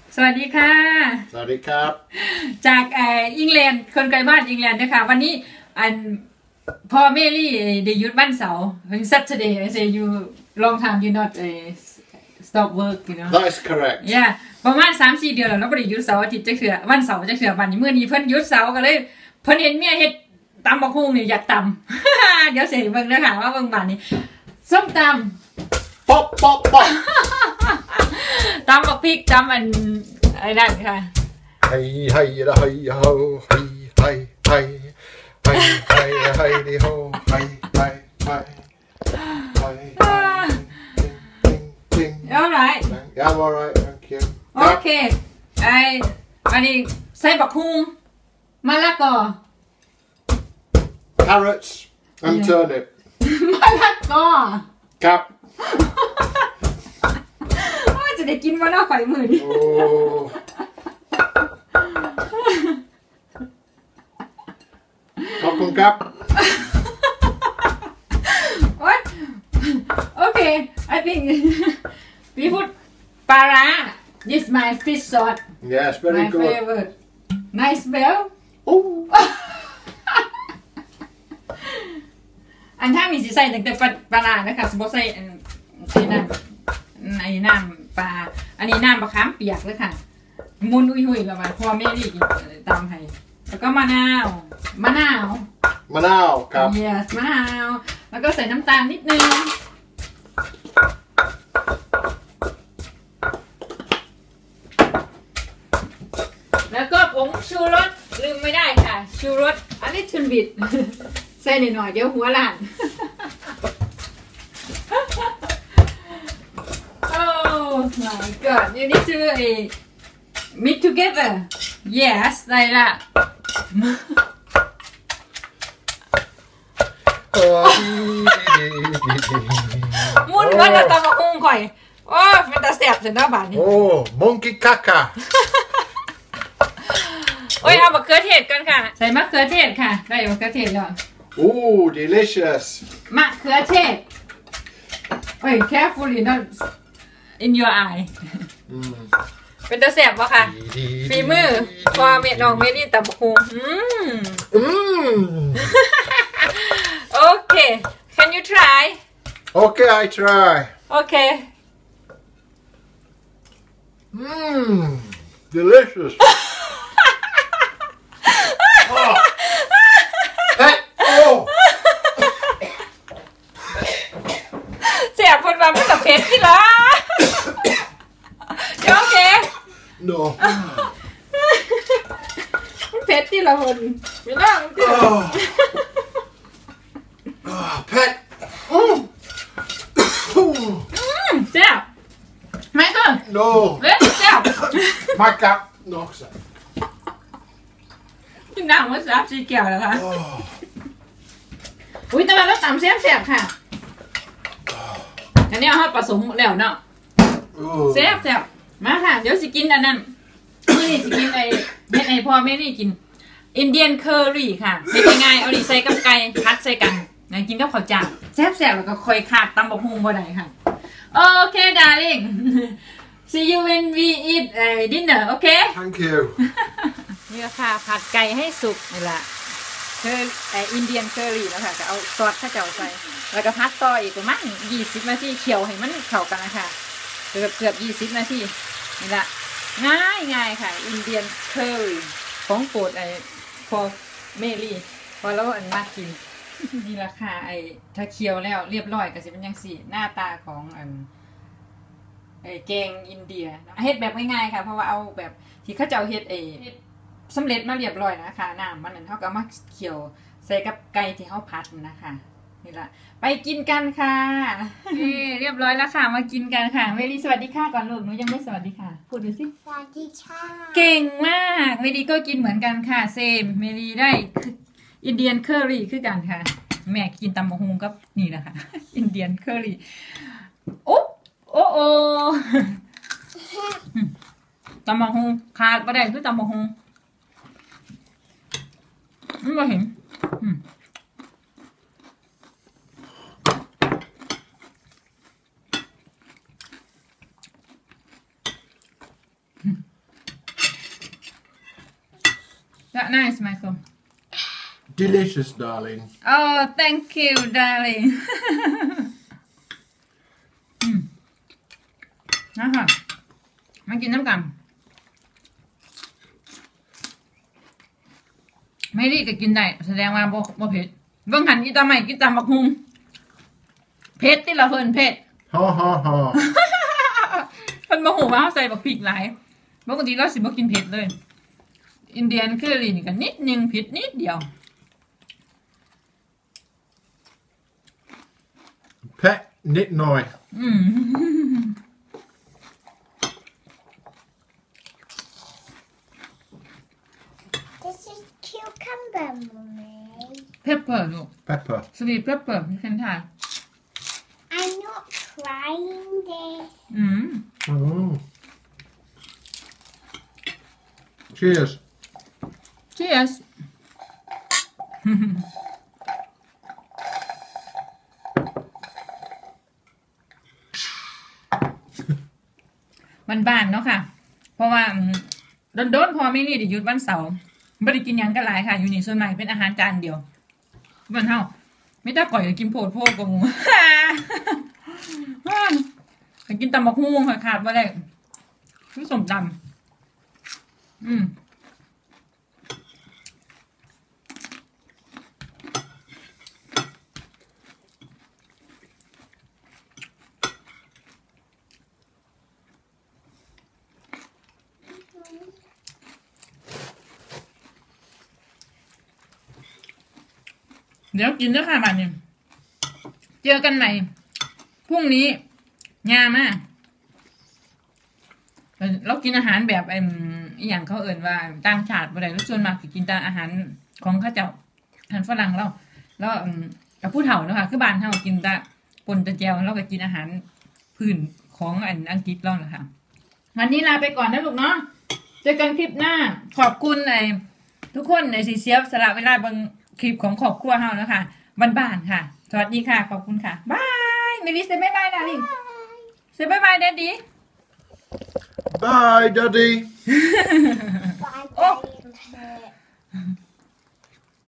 สวัสดีค่ะสวัสดีครับจากอังกฤษคนไกลบ้านอังกฤษนะคะวันนี้พ่อเมลี่ได้หยุดวันเสาร์เป็น Saturday I say you long time you not stop work you know That is correct yeah ประมาณ 3-4 เดือนแล้วเราไม่ได้หยุดเสาร์อาทิตย์จะเสือวันเสาร์จะเสือวันนี้เมื่อนี้เพิ่นหยุดเสาร์ก็เลยเพิ่นเห็นเมียเฮ็ดตำบักหุ่งนี่อยากตำ เดี๋ยวเสร็จเบิ่งนะคะว่าเบิ่งบ้านนี้ส้มตำป๊อปป๊อปป๊อปตำบักพริกตำอะไรนั่นค่ะเฮ้ยเฮ้ยเฮ้ยโฮเฮ้ยเฮ้ยเฮ้ยเฮ้ยเฮ้ยเฮ้ยดิโฮเฮ้ยเฮ้ยเฮ้ยเฮ้ย all right yeah I'm alright thank you okay อันนี้ใส่บักหุ่งมะละกอ carrots and turnip มะละกอครับว่าจะได้กินวันละข่อยมือนี่ขอบคุณครับ What okay I think we put ปลาร้า this my fish sauce yes very my good favorite nice smell อันถ้ามีสีใส่ตั้งแต่ปลาร้านะคะสมมติใส่น้ำปลาอันนี้น้ำมะขามเปียกเลยค่ะมุนอุ้ยๆแล้วมาพอแม่ดีกินตามให้แล้วก็มะนาวครับ yes มะนาวแล้วก็ใส่น้ำตาลนิดนึงแล้วก็ผงชูรสลืมไม่ได้ค่ะชูรสอันนี้ชุนบิดใส่หน่อยๆเดี๋ยวหัวล้านOh my god you need to mix together yes ได้ละมุนวันละตำบักหุ่งข่อยโอ้เป็นตาแสบจนหน้าบานนี่โอ้ monkey caca โอ้ยเอามะเขือเทศกันค่ะใส่มะเขือเทศค่ะได้มะเขือเทศแล้ว Ooh delicious มะเขือเทศโอ้ย carefully not in your eye เป็นตาแสบวะค่ะฝีมือพอเม็ดน้องเมลี่ตำบักหุ่งOkay can you try Okay I try Okay delicious เสียบคนมาไม่กับเพชรที่ละเดี๋ยวโอเค No เพชรที่ละคนไม่น่าเพชรเสียบไม่ก็ No เล่นเสียบมากับ No กินน้ำมันซับสีเขียวแล้วค่ะอุ้ยแต่ว่าเราตำเสียบค่ะอันนี้เขาผสมแล้วเนาะเสียบมาค่ะเดี๋ยวสิกินอันนั้นนี่สิกินไอ้พ่อแม่นี่กินอินเดียนเคอรี่ค่ะเป็นยังไงเอาดิใส่กับไก่พัดใส่กันนะกินกับข้าวจ้าแซ่บแล้วก็ค่อยขาดตำบักหุ่งบ่ได้ค่ะโอเค darling see you when we eat dinner okay Thank you นี่ค่ะผัดไก่ให้สุกนี่แหละคืออินเดียนเคอรี่แล้วค่ะก็เอาซอสข้าวเจ้าใส่แล้วก็พัดต่ออีกประมาณ20 นาทีเคี่ยวให้มันเข้ากันนะคะเกือบ20 นาทีนี่แหละง่ายค่ะอินเดียนเคอรี่ของโปรดพอเมลี่พอแล้วมากกินนี่ราคาถ้าเคี่ยวแล้วเรียบร้อยก็สิเป็นยังสี่หน้าตาของแกงอินเดียเฮ็ดแบบง่ายๆค่ะเพราะว่าเอาแบบที่เขาเจ้าเฮ็ดสำเร็จมาเรียบร้อยนะคะน้ำมันนั่นเขาก็มาเคี่ยวใส่กับไก่ที่เขาผัดนะคะนี่ละไปกินกันค่ะเรียบร้อยแล้วค่ะมากินกันค่ะเมลี่สวัสดีค่ะก่อนลูกหนูยังไม่สวัสดีค่ะพูดดูสิสวัสดีค่ะเก่งมากเมลี่ก็กินเหมือนกันค่ะเซมเมลี่ได้อินเดียนเคอรี่คือกันค่ะแม่กินตำบักหุ่งกับนี่แหละค่ะอินเดียนเคอรี่โอ้ตำบักหุ่งขาดประเด็นคือตำบักหุ่งไม่เห็น nice Michael Delicious, darling. oh thank you darling นะคะมากินน้ำกันไม่รีก็กินได้แสดงว่าบ่เผ็ดเบิ่งหันกินตาใหม่กินตาบักฮุงเผ็ดที่เราเพิ่นเผ็ด Ha ha ha. เพิ่นบ่ฮู้ว่าเฮาใส่บักพริกหลายปกติเราสิบ่กินเผ็ดเลยอินเดียนเคอรี่นี่ก็นิดนึงเผ็ดนิดเดียว Pet nit noi. This is cucumber, Mummy. pepper ลูก Pepper. sweet pepper มีคันทาน I'm not trying this. Mm. Cheers. cheers บ้านๆเนาะค่ะ เพราะว่าโดนพอไม่รีดหยุดวันเสาร์ไม่ได้กินหยังกันหลายค่ะ อยู่นี่ส่วนใหญ่เป็นอาหารจานเดียววันเท่าไม่ได้ก่อยกินโพดกับหมู กินตำบักหุ่งค่ะขาดว่าได้คือสมตำเดี๋ยวกินด้วยค่ะบัดนี้เจอกันใหม่พรุ่งนี้งามมากเรากินอาหารแบบอย่างเขาเอ่ยว่าต่างชาติอะไรแล้วส่วนมากกินแต่อาหารของข้าเจ้าอาหารฝรั่งแล้วกับผู้เฒ่าเนาะค่ะคือบ้านเฒ่ากินแต่ปนแต่แจวแล้วก็กินอาหารพื้นของอังกฤษเราแหละค่ะวันนี้ลาไปก่อนนะลูกเนาะเจอกันคลิปหน้าขอบคุณทุกคนในสีเสียสละเวลาบางคลิปของครอบครัวเฮานะคะบ้านๆค่ะสวัสดีค่ะขอบคุณค่ะบายเมลิสเซบายบายนะลิงเซบายบายแดดดี้ Bye, Daddy. Bye, Daddy.